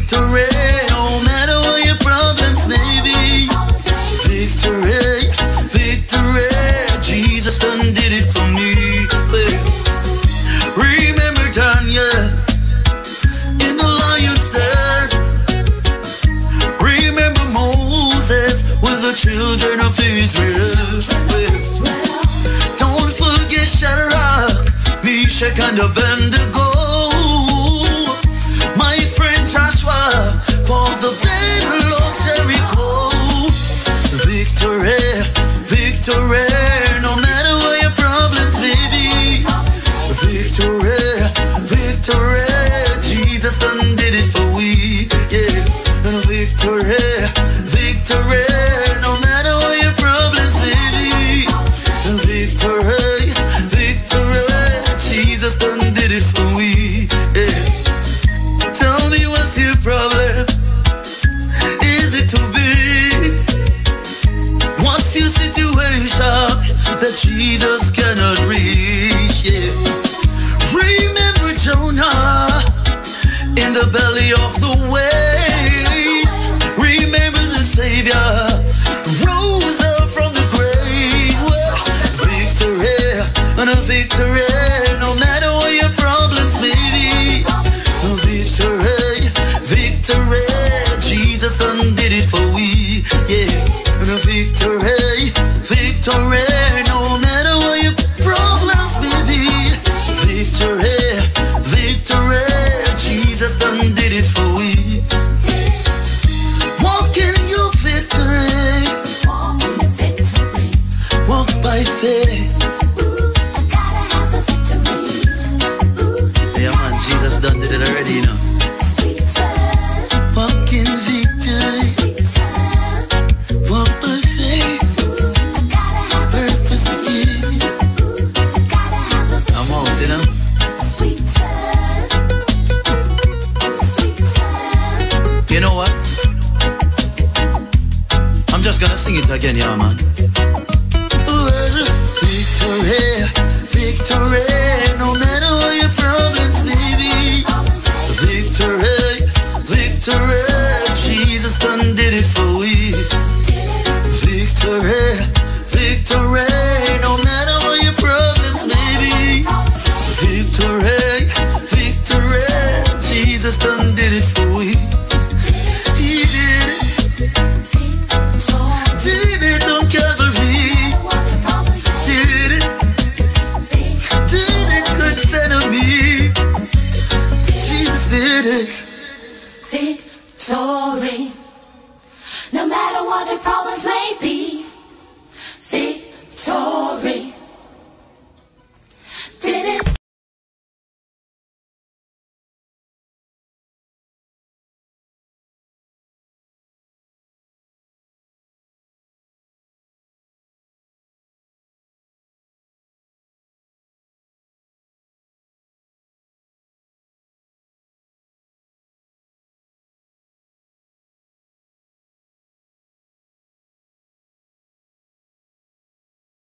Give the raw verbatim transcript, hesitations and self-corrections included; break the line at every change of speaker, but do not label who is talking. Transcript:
victory. No matter what your problems may be. Victory, victory. Jesus done did it for me. Remember Daniel in the lion's den. Remember Moses with the children of Israel. Don't forget Shadrach, Meshach and Abednego. My friend Joshua for the battle of Jericho. Victory, victory. No matter what your problems may be. Victory, victory. Jesus done did it for we. Yeah. Victory, victory. No matter what your problems may be. Victory, victory. Jesus done did it for we. Yeah. Tell me what's your problem? Is it too big? What's your situation that Jesus cannot reach? Yeah. Remember Jonah in the belly of the whale. Remember the Savior rose up from the grave. Victory and a victory. No matter what your problems may be. Victory, victory. Jesus done did it for we. Yeah. And a victory, victory. No matter what your problems may be. Victory, victory. Jesus done did it for we. Walk in your victory.
Walk in your victory.
Walk by faith.
Ooh, I gotta have the victory. Ooh,
Yeah man, Jesus done did it already, you know.
sweet time,
Walk in victory.
sweet time.
Walk by faith.
Ooh, I gotta have the victory. Ooh, I gotta have the
I'm out, you know.
sweet time, sweet time.
You know what? I'm just gonna sing it again, yeah man. Well, victory, victory. No matter what your problems may be. Victory, victory. Jesus done did it for we. Victory, victory. No matter what your problems may be. Victory, victory. Jesus done did it for we. He did it, did it on Calvary. Did it, did it, good son of me. Jesus did it.
Victory. No matter what your problems may be.